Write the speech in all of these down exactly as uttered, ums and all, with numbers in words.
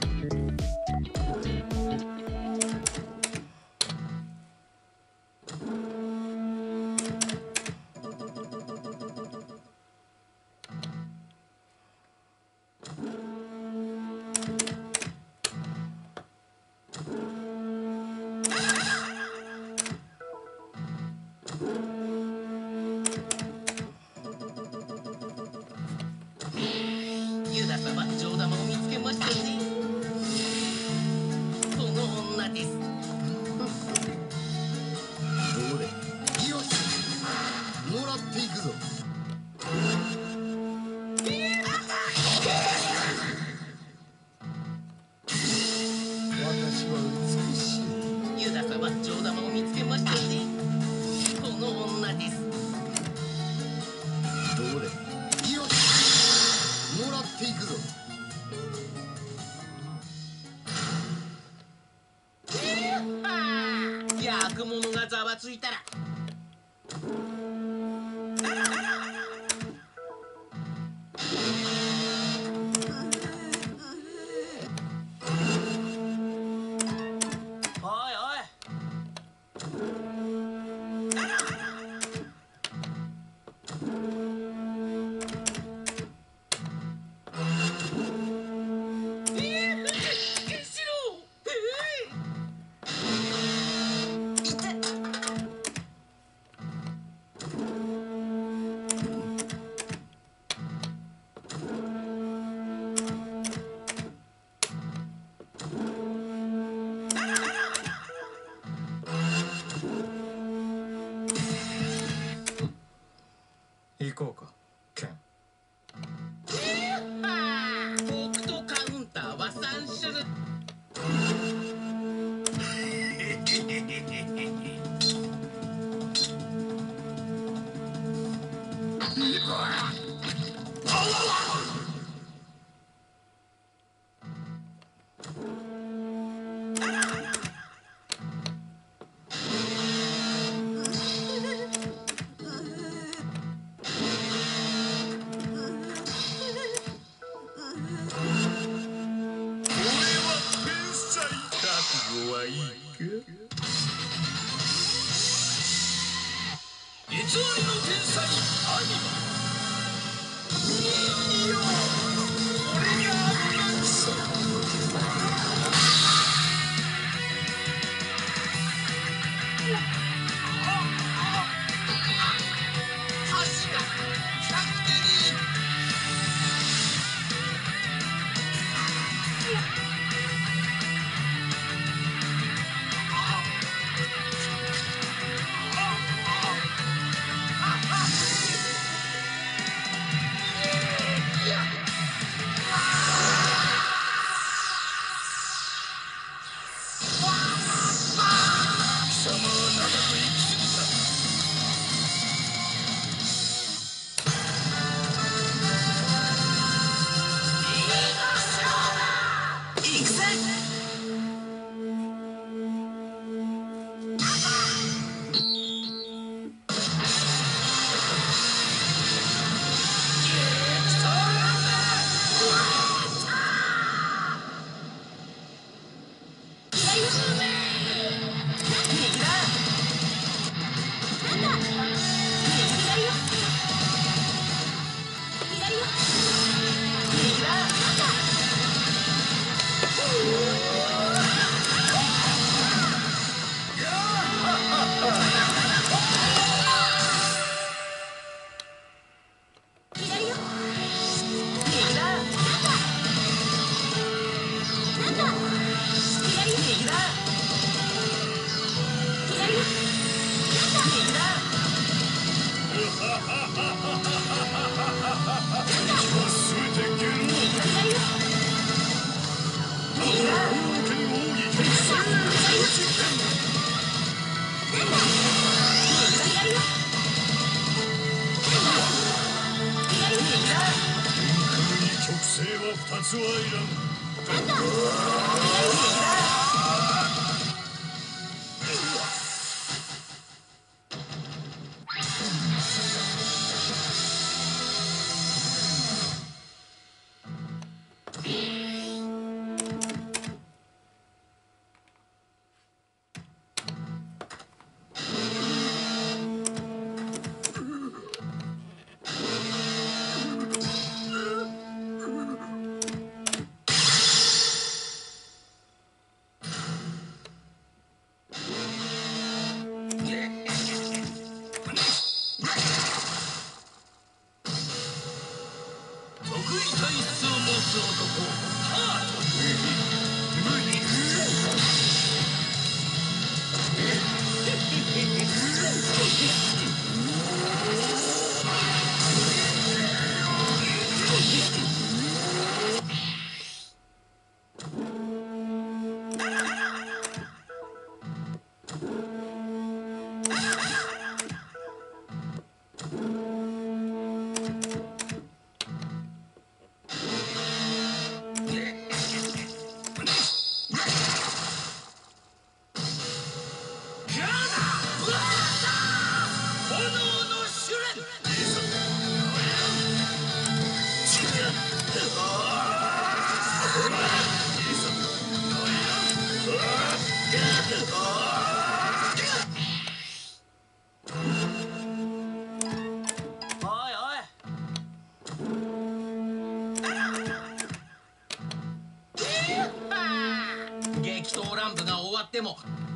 ユダ様、上玉を見つけましたね。この女です。 どれ？よし、もらっていくぞ。私は美しい。 ユダ様、上玉を見つけましたね。この女です。 どれ？よし、もらっていくぞ。 役者がざわついたら。おいおい。 行こうか、ケン。 僕とカウンターはさん種類。 はいいか？ 偽りの天才アニマ。いいよ、俺がアンマンシ確かキャプテン二つはいらん。 激闘乱舞が終わっても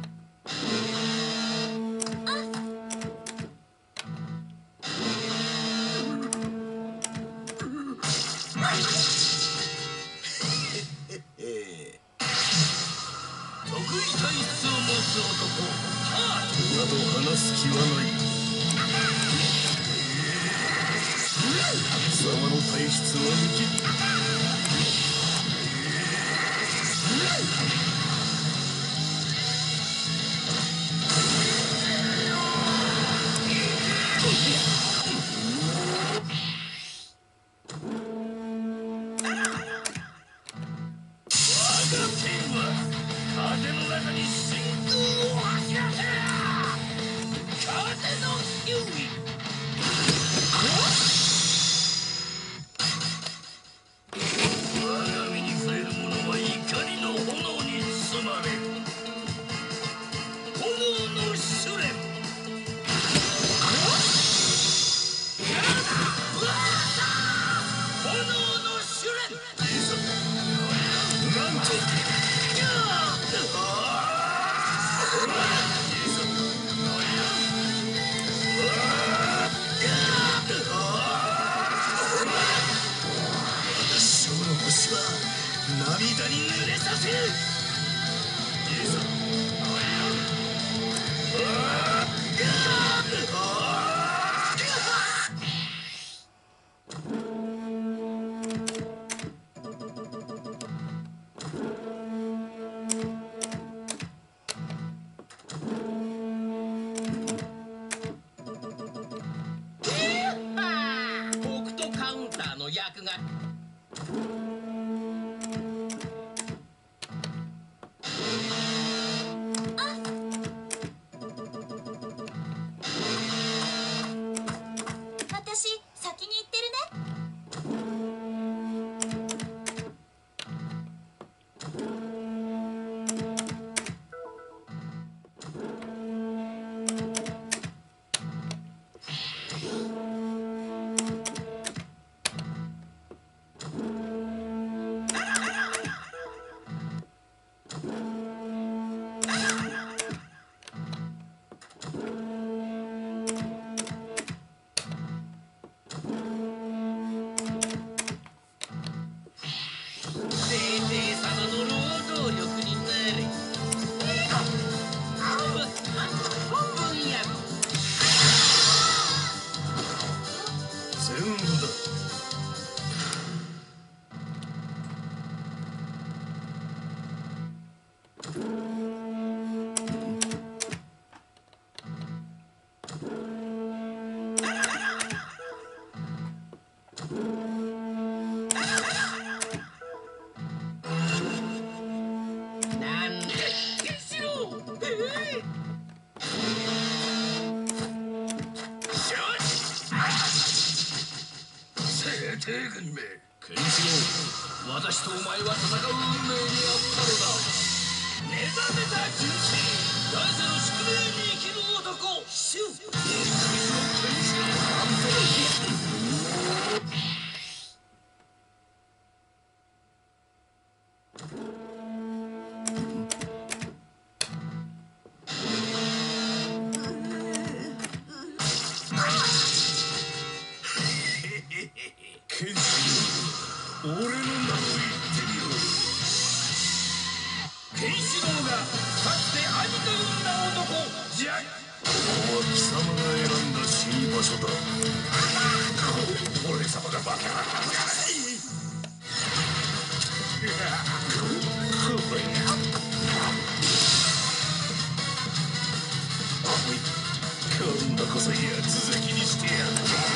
得意体質を持つ男ハートなど話す気はない。貴様の体質は右。 風の中に真空を走らせる風の優位我が身に触れる者は怒りの炎に包まれる炎の試練炎の試練なんと私の星は涙に濡れさせる。北斗カウンターの役が私先に行ってるね。 全部だ。 なんでしろええ最低軍めケンシロウ、私とお前は戦う運命にあったのだ。目覚めた純粋来世の宿命に生きる男シュウケンシロウ、俺の名を言ってみろ。 ケンシロウがかつて兄と呼んだ男じゃ。 ここは貴様が選んだ死に場所だ。 俺様がバカな今度こそやつ咲きにしてやる。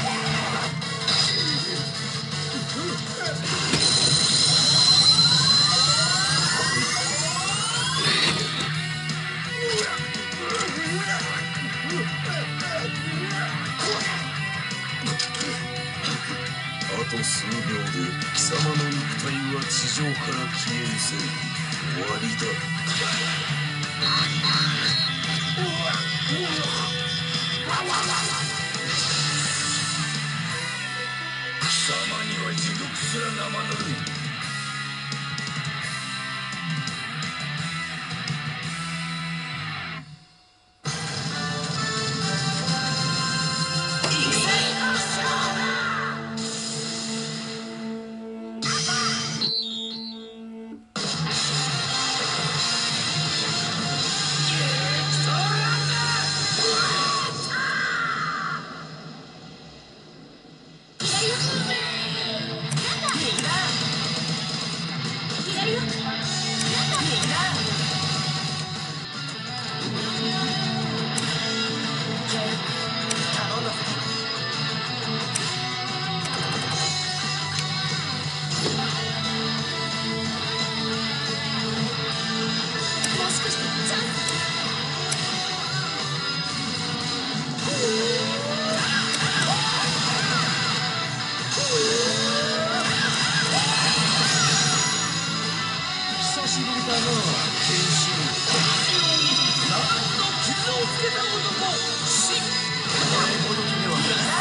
あと数秒で貴様の肉体は地上から消え失せ終わりだ。 貴様には地獄すら生ぬるい。 久しぶりだな、剣心。 何度傷をつけた男、死。 前ほどきでは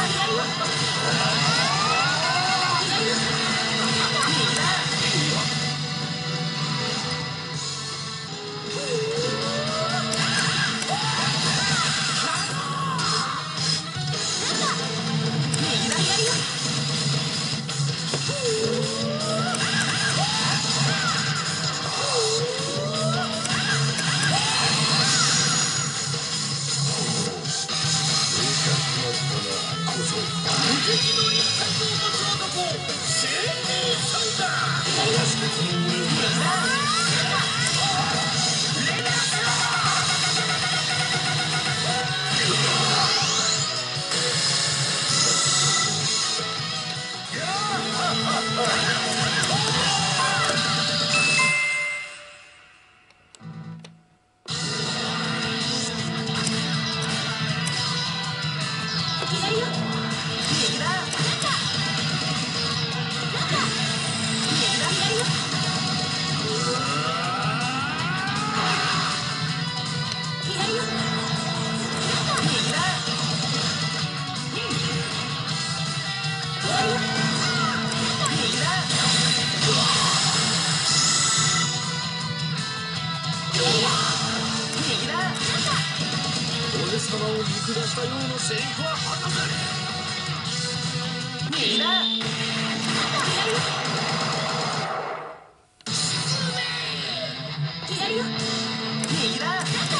敵の一角を持つ男、聖人さんだ。 俺様を見下したようなセリフは果たせ。 右だ。左よ。右だ。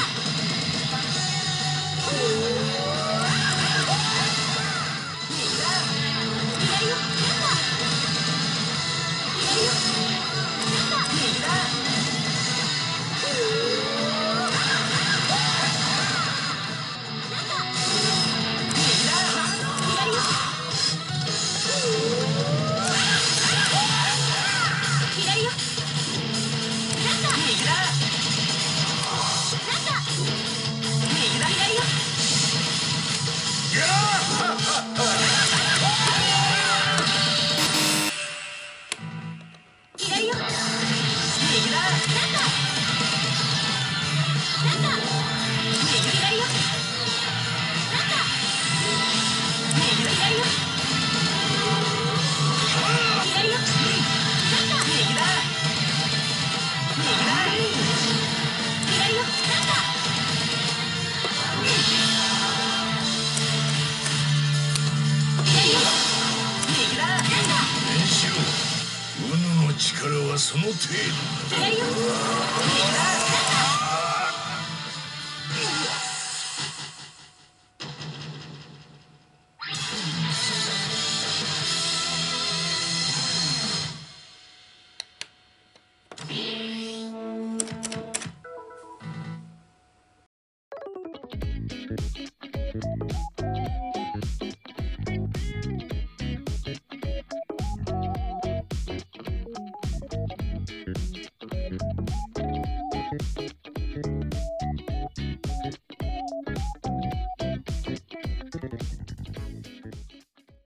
力はその程度だ。